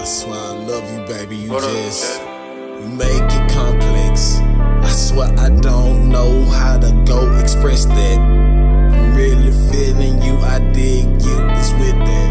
swear I love you, baby. You make it complex. I swear I don't know how to go express that. I'm really feeling you, I dig you. It's with that.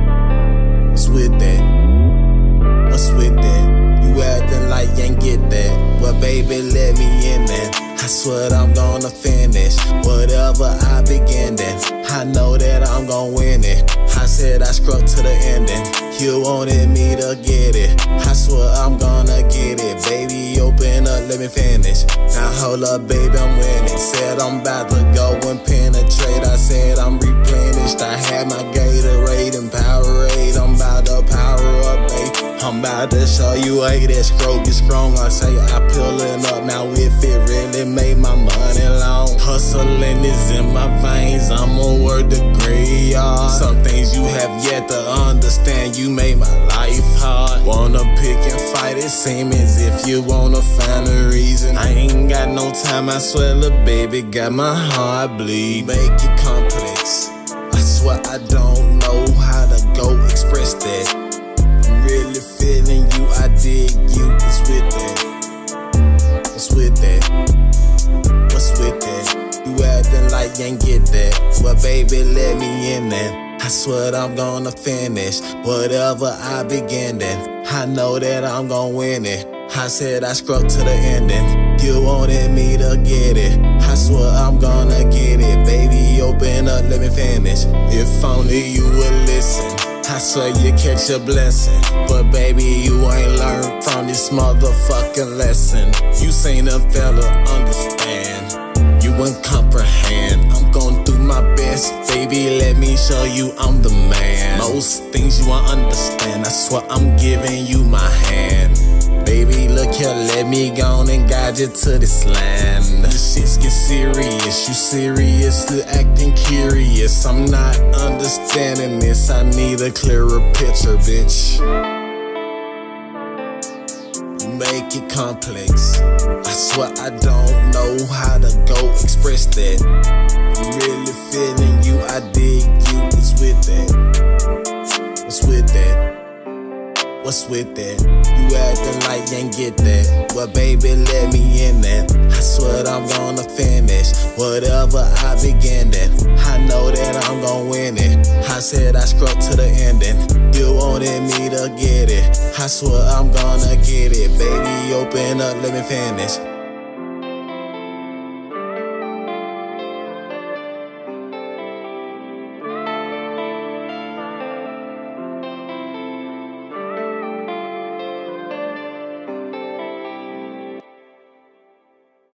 It's with that. What's with that? You acting like you ain't get that. Well, baby, let me in there. I swear I'm gonna finish whatever I begin then. I know that I'm gonna win it. I said I scrubbed to the ending. You wanted me to get it. I swear I'm gonna get it. Baby, open up, let me finish. Now hold up, baby, I'm winning. Said I'm about to go and penetrate. I said I'm replenished. I had my Gatorade and Powerade. I'm about to power up, babe. I'm about to show you, hey, that stroke is strong. I say I pulling up now if it really made my money long. Hustling is in my veins, I'm a word degree, y'all. Some things you have yet to understand, you made my life hard. Wanna pick and fight, it seems as if you wanna find a reason. I ain't got no time, I swear, little baby, got my heart bleed. Make it complex, I swear I don't know how to go express that. Really feeling you, I dig you. It's with that. What's with that? What's with that? You acting like you ain't get that. Well, baby, let me in there. I swear I'm gonna finish whatever I begin then. I know that I'm gonna win it. I said I scrubbed to the ending. You wanted me to get it. I swear I'm gonna get it. Baby, open up, let me finish. If only you would listen, I swear you catch a blessing. But baby, you ain't learned from this motherfucking lesson. You seen a fella understand, you wouldn't comprehend. I'm gon' do my best, baby, let me show you I'm the man. Most things you won't understand, I swear I'm giving you my hand. Baby, look here, let me go on and guide you to this land. This shit's get serious, you seriously acting curious. I'm not understanding this, I need a clearer picture, bitch. Make it complex, I swear I don't know how to go express that. I'm really feeling you, I dig you, it's with that. What's with that? What's with that? You acting like you ain't get that. Well, baby, let me in there. I swear I'm gonna finish whatever I begin then. I know that I'm gonna win it. I said I scrubbed to the ending. You wanted me to get it. I swear I'm gonna get it. Baby, open up, let me finish.